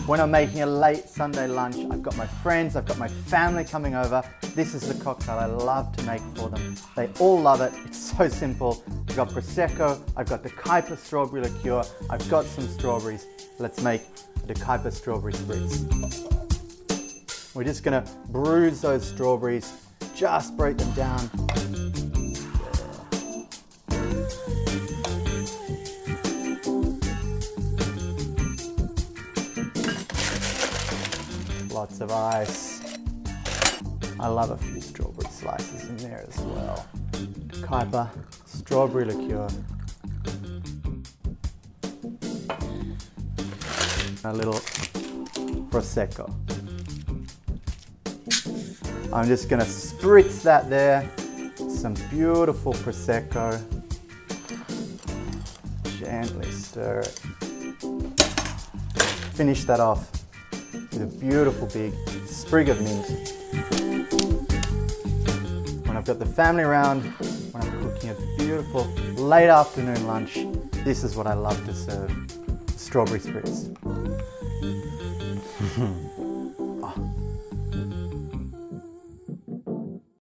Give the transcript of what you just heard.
When I'm making a late Sunday lunch, I've got my friends, I've got my family coming over. This is the cocktail I love to make for them. They all love it. It's so simple. I've got Prosecco, I've got the Kuyper strawberry liqueur, I've got some strawberries. Let's make the Kuyper strawberry spritz. We're just gonna bruise those strawberries, just break them down. Lots of ice. I love a few strawberry slices in there as well. Kuyper strawberry liqueur. A little Prosecco. I'm just going to spritz that there. Some beautiful Prosecco. Gently stir it. Finish that off with a beautiful big sprig of mint. When I've got the family around, when I'm cooking a beautiful late afternoon lunch, this is what I love to serve, strawberry spritz.